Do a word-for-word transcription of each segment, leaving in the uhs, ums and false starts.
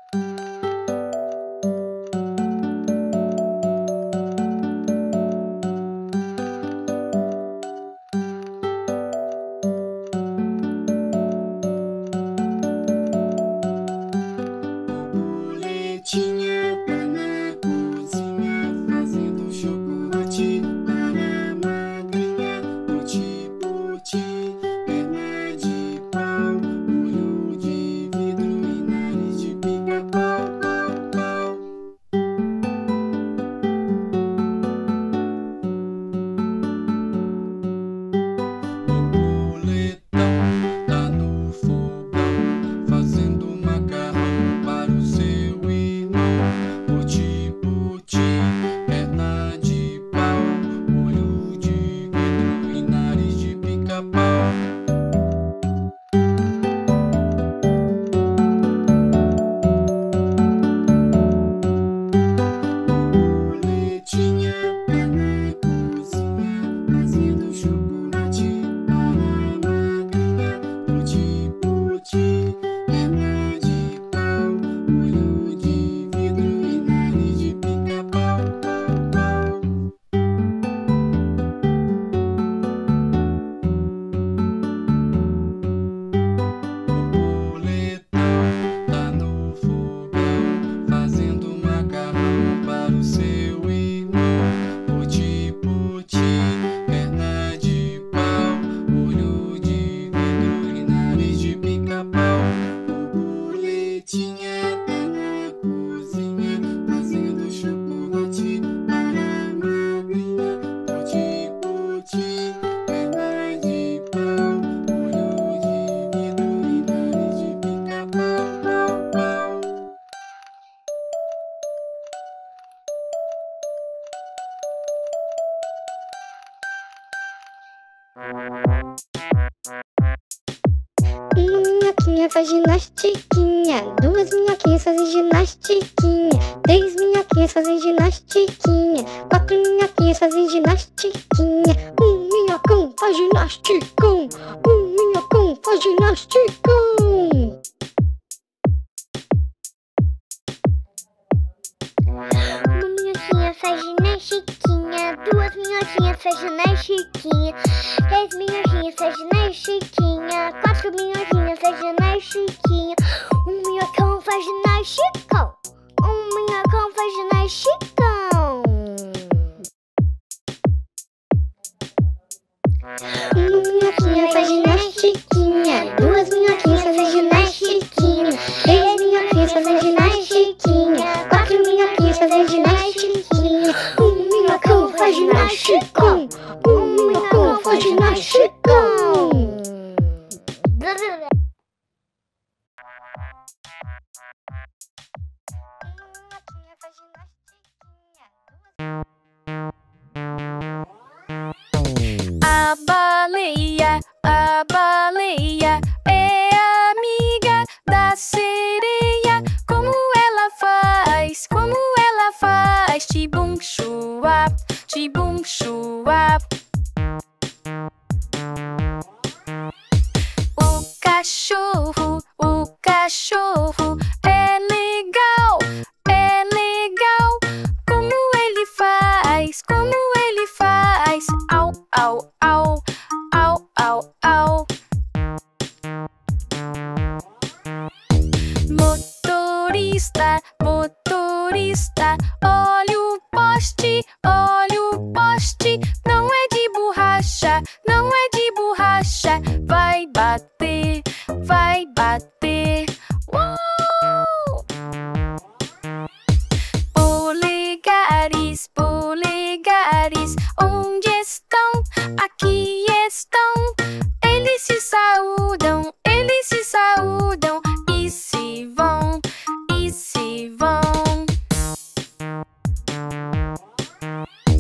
minhoquinha faz ginastiquinha, duas minhoquinhas fazem ginastiquinha, três minhoquinhas fazem ginastiquinha, quatro minhoquinhas fazem ginastiquinha, um minhocão faz ginasticão, um minhocão faz ginasticão. Uma minhoquinha faz ginastiquinha, duas minhoquinhas faz ginastiquinha, três minhoquinhas faz ginastiquinha, quatro minhoquinhas faz ginastiquinha, um minhocão faz ginasticão, um minhocão faz ginasticão. Uma minhoquinha faz ginastiquinha, duas minhoquinhas fazem ginastiquinha, três minhoquinhas fazem ginastiquinha, quatro minhoquinhas fazem ginastiquinha, um minhocão faz ginasticão, um minhocão faz ginasticão. A baleia, a baleia é amiga da sereia. Como ela faz, como ela faz, tibum chuap, tibum chuap. O cachorro, o cachorro é legal, é legal. Como ele faz, como ele faz, au, au, au, au, au, au. Motorista, motorista, olhe o poste, olhe o poste. Não é de borracha, não é de borracha. Vai bater, vai bater. Uou! Polegares, polegares, onde estão? Aqui estão. Eles se saúdam, eles se saúdam e se vão, e se vão.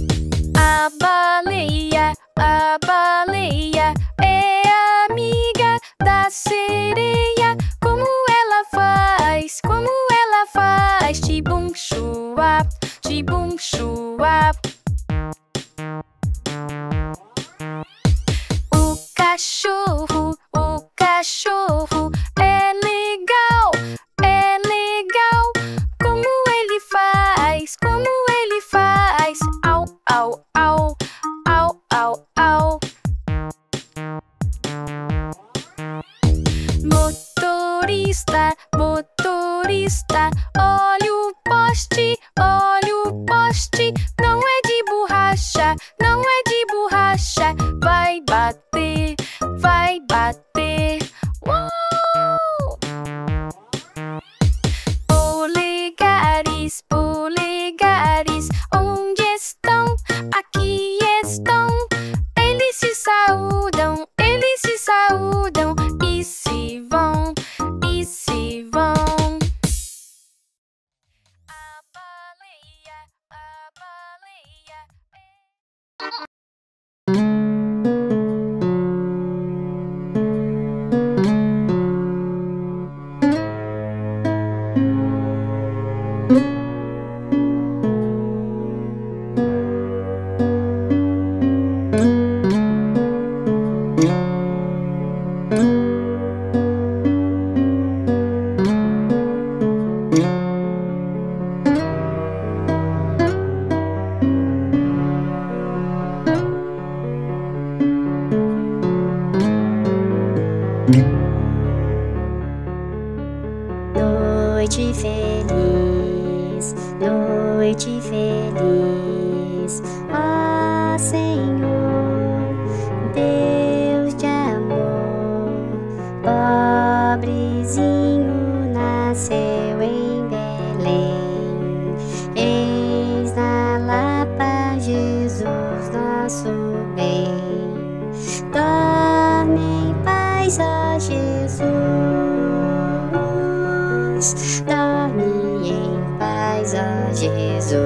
Motorista, motorista, olhe o poste, olhe o poste. Não é de borracha, não é de borracha. Vai bater, vai bater. Uou! Polegares, polegares, onde estão? Aqui estão. Eles se saúdam, eles se saúdam e se vão, e se vão. A baleia, a baleia. Noite feliz, noite feliz, ó Senhor, Deus de amor. Pobrezinho nasceu em Belém, eis na Lapa Jesus nosso bem. Dorme em paz, ó Jesus. Dorme em paz, ó Jesus.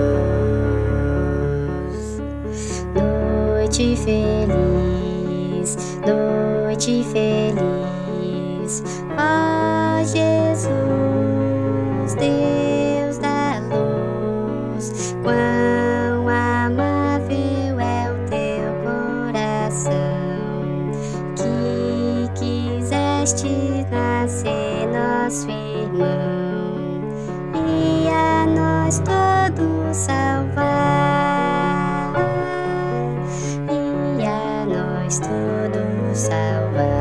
Noite feliz, noite feliz, ó Jesus, Deus da luz. Quão amável é o teu coração, que quiseste nascer nosso irmão e a nós todos salvar, e a nós todos salvar.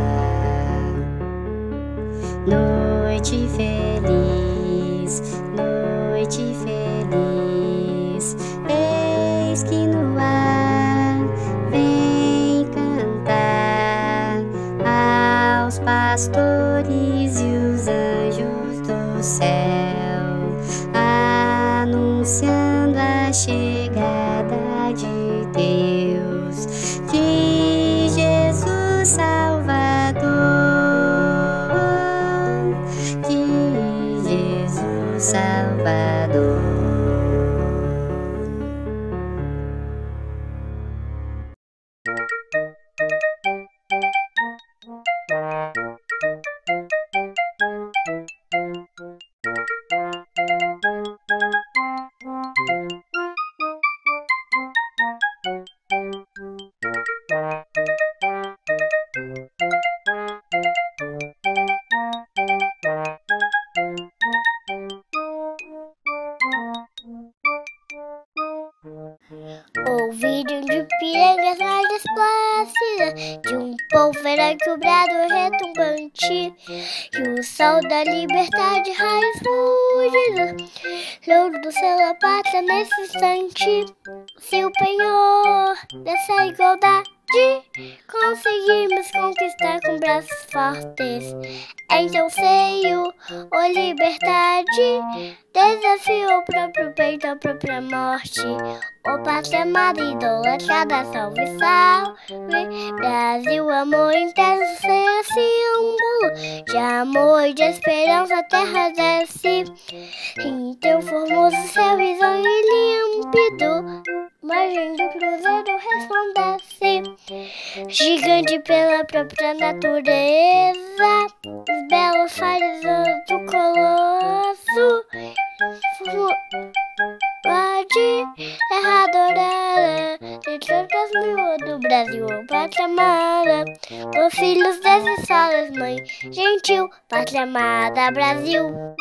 Noite feliz, noite feliz, eis que no ar vem cantar aos pastores e os anjos do céu, anunciando a chegada de Deus, de Jesus Salvador, de Jesus Salvador. Ouviram de pirangas largas plácidas, de um polvo quebrado retumbante, e o sol da liberdade raios fúlgidos, louro do céu a pátria nesse instante. Se o penhor dessa igualdade conseguimos conquistar com braços fortes, então seio ou liberdade, desafio o próprio peito, a própria morte. Ó pátria amada, idolatrada, salve, salve. Brasil, amor intenso, seja símbolo de amor e de esperança, a terra desce em teu formoso céu risonho e límpido, margem do cruzeiro resplandece, gigante pela própria natureza, os belos fares do colosso, pode terra dourada, de tantas mil do Brasil, pátria amada, os filhos desses solos, mãe gentil, pátria amada, Brasil.